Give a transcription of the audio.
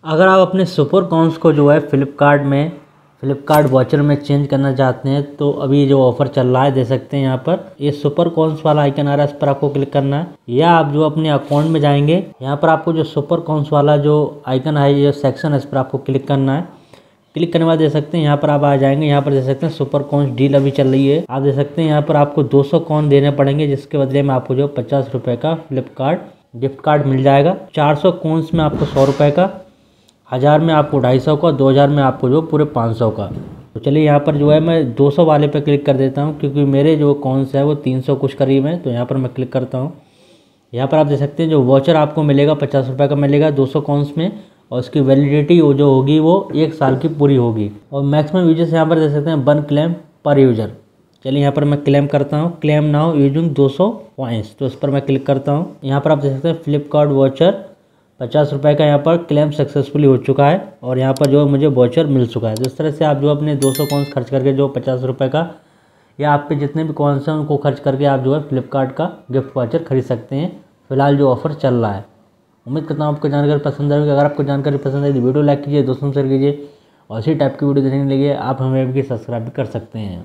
अगर आप अपने सुपर कॉइन्स को जो है फ्लिपकार्ट वॉचर में चेंज करना चाहते हैं तो अभी जो ऑफर चल रहा है दे सकते हैं। यहाँ पर ये सुपर कॉइन्स वाला आइकन आ रहा है, इस पर आपको क्लिक करना है या आप जो अपने अकाउंट में जाएंगे यहाँ पर आपको जो सुपर कॉइन्स वाला जो आइकन है, ये सेक्शन है, इस पर आपको क्लिक करना है। क्लिक करने के बाद दे सकते हैं यहाँ पर आप आ जाएंगे। यहाँ पर दे सकते हैं सुपर कॉइन्स डील अभी चल रही है। आप दे सकते हैं यहाँ पर आपको 200 कॉइन देने पड़ेंगे, जिसके बदले में आपको जो 50 रुपये का फ्लिपकार्ट गिफ्ट कार्ड मिल जाएगा। 400 कॉइन्स में आपको 100 रुपये का, 1000 में आपको 250 का, 2000 में आपको जो पूरे 500 का। तो चलिए यहाँ पर जो है मैं 200 वाले पे क्लिक कर देता हूँ, क्योंकि मेरे जो कॉइन्स है वो 300 कुछ करीब है। तो यहाँ पर मैं क्लिक करता हूँ। यहाँ पर आप देख सकते हैं जो वॉचर आपको मिलेगा 50 रुपये का मिलेगा 200 कॉइन्स में, और उसकी वैलिडिटी जो होगी वो 1 साल की पूरी होगी। और मैक्सिमम यूजर्स यहाँ पर देख सकते हैं 1 क्लेम पर यूजर। चलिए यहाँ पर मैं क्लेम करता हूँ, क्लेम नाउ यूजिंग 200 कॉइन्स, तो इस पर मैं क्लिक करता हूँ। यहाँ पर आप देख सकते हैं फ्लिपकार्ट वॉचर 50 रुपये का यहाँ पर क्लेम सक्सेसफुली हो चुका है, और यहाँ पर जो मुझे वॉचर मिल चुका है। तो इस तरह से आप जो अपने 200 कॉइन्स खर्च करके जो 50 रुपये का या आप पे जितने भी कॉइन्स हैं उनको खर्च करके आप जो है फ्लिपकार्ट का गिफ्ट वाचर खरीद सकते हैं। फिलहाल जो ऑफर चल रहा है। उम्मीद करता हूँ आपको जानकारी पसंद आएगी। अगर आपको जानकारी पसंद आई तो वीडियो लाइक कीजिए, दोस्तों शेयर कीजिए, और इसी टाइप की वीडियो देखने के लिए आप हमें भी सब्सक्राइब भी कर सकते हैं।